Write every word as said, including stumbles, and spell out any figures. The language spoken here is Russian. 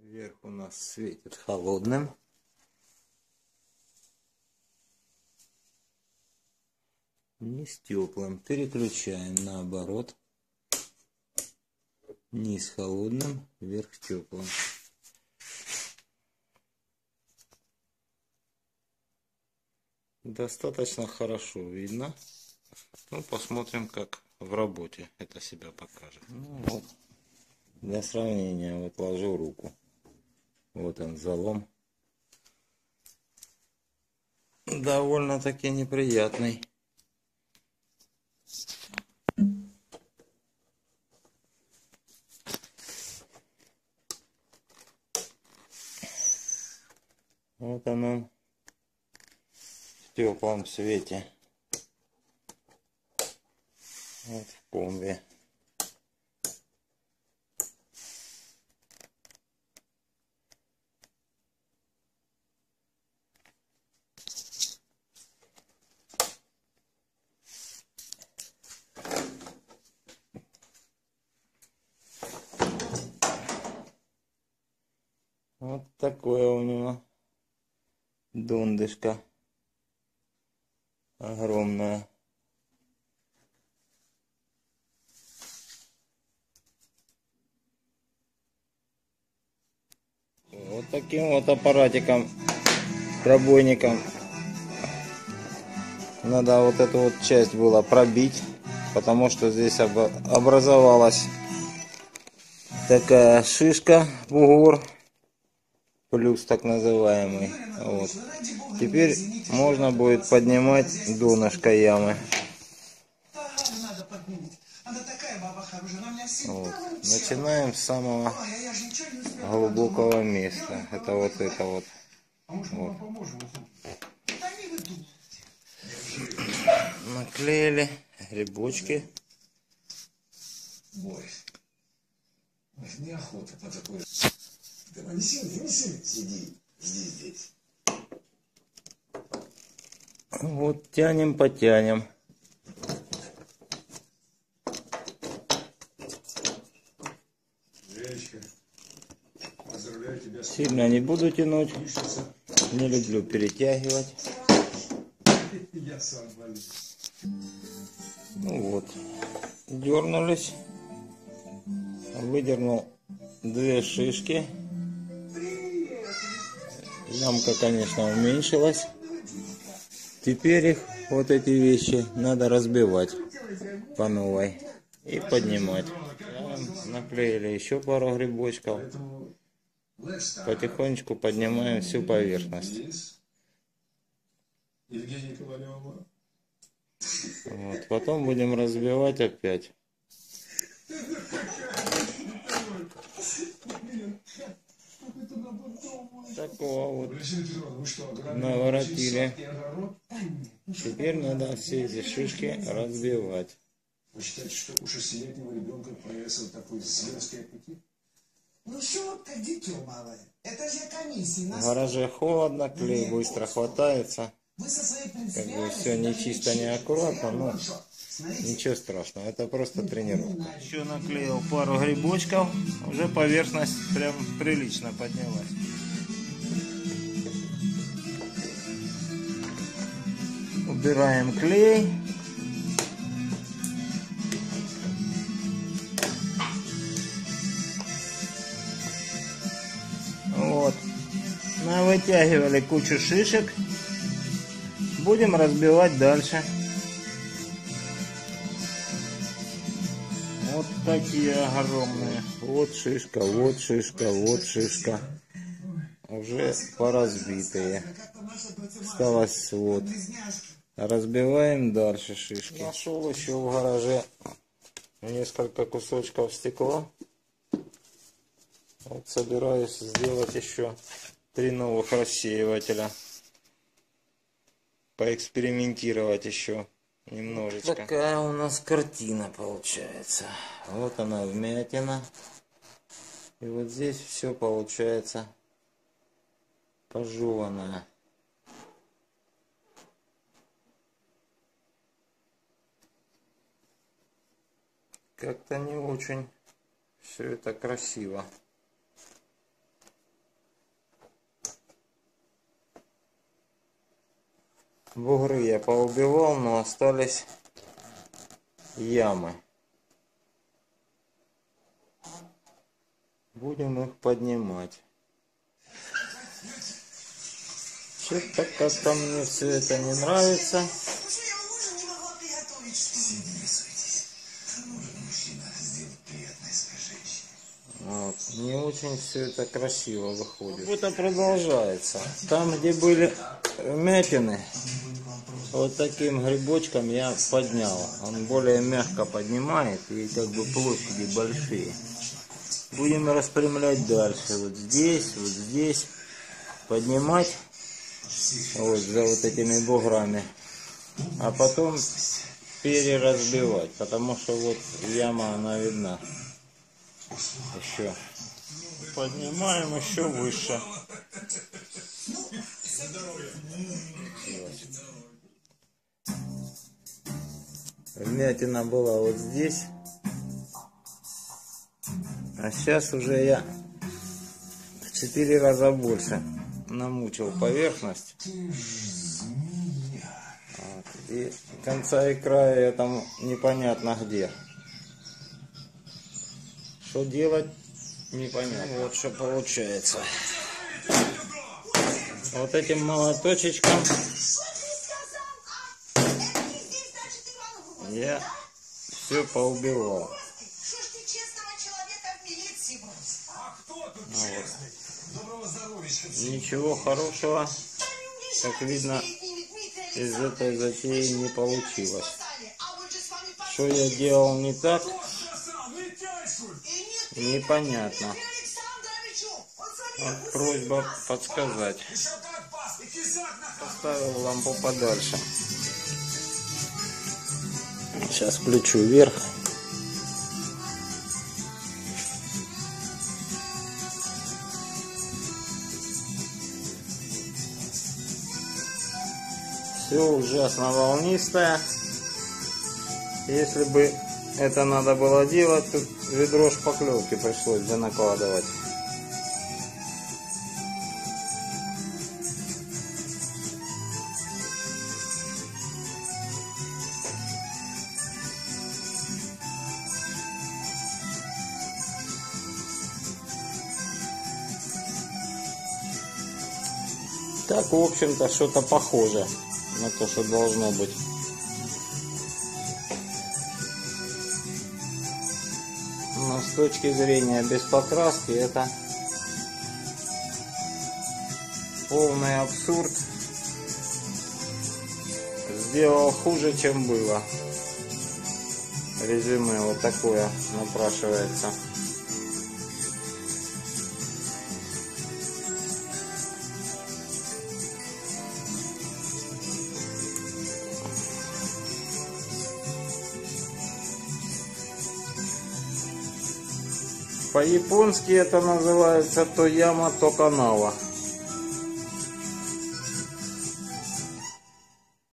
Верх у нас светит холодным. Низ теплым. Переключаем наоборот. Низ холодным, верх теплым. Достаточно хорошо видно. Ну, посмотрим, как в работе это себя покажет. Ну, вот. Для сравнения, вот ложу руку. Вот он, залом. Довольно-таки неприятный. Вот он в теплом свете. Вот в комбе. Вот такое у него дондышко огромное. Вот таким вот аппаратиком, пробойником, надо вот эту вот часть было пробить, потому что здесь образовалась такая шишка, бугор, плюс так называемый. Вот. Теперь можно будет поднимать донышко ямы. Вот. Начинаем с самого глубокого места. Это вот это вот. Вот. Наклеили грибочки. Неохота по такой. Давай, неси, неси, сиди, сиди здесь. Вот тянем, потянем. Женечка, поздравляю тебя. Сильно не буду тянуть. Не люблю перетягивать. Я сам болею. Ну вот. Дернулись. Выдернул две шишки. Ямка, конечно, уменьшилась. Теперь их, вот эти вещи, надо разбивать по новой и поднимать. Наклеили еще пару грибочков. Потихонечку поднимаем всю поверхность. Вот. Потом будем разбивать опять. Такого вот наворотили. Теперь надо все эти шишки разбивать. Вы считаете, что у шестилетнего ребенка появился такой зверский аппетит? Ну что, как дитё малое. Это же комиссия. В гараже холодно, клей быстро хватается. Вы со своей Как бы все не чисто, не аккуратно, но ничего страшного, это просто тренировка. Еще наклеил пару грибочков, уже поверхность прям прилично поднялась. Убираем клей. Вот. Навытягивали кучу шишек. Будем разбивать дальше. Вот такие огромные. Вот шишка, вот шишка, вот шишка. Уже поразбитые. Осталось вот. Разбиваем дальше шишки. Нашел еще в гараже несколько кусочков стекла. Вот собираюсь сделать еще три новых рассеивателя. Поэкспериментировать еще немножечко. Такая у нас картина получается. Вот она вмятина. И вот здесь все получается пожеванное. Как-то не очень все это красиво. Бугры я поубивал, но остались ямы. Будем их поднимать. Что-то как-то мне все это не нравится. Уже я ужин не могла приготовить. Не интересуйтесь. Нужен мужчина сделать приятное своей женщине. Вот. Не очень все это красиво выходит. Это продолжается. Там, где были вмятины, вот таким грибочком я поднял. Он более мягко поднимает и как бы площади большие. Будем распрямлять дальше. Вот здесь, вот здесь. Поднимать вот за вот этими буграми. А потом переразбивать. Потому что вот яма, она видна. Еще. Поднимаем еще выше. Вмятина была вот здесь. А сейчас уже я в четыре раза больше намучил поверхность. Вот. И конца и края я там непонятно где. Что делать, непонятно. Вот что получается. Вот этим молоточечком я все поубивал. Что ж ты честного человека в милиции бросил? А кто тут Вот. честный? Доброго здоровья. Ничего хорошего, как видно, из этой затеи не получилось. Что я делал не так, непонятно. Вот просьба подсказать. Поставил лампу подальше. Сейчас включу вверх. Все ужасно волнистое. Если бы это надо было делать, то ведро шпаклевки пришлось бы накладывать. Так, в общем-то, что-то похоже на то, что должно быть. Но с точки зрения без покраски это полный абсурд. Сделал хуже, чем было. Резюме вот такое напрашивается. По-японски это называется то яма, то канава.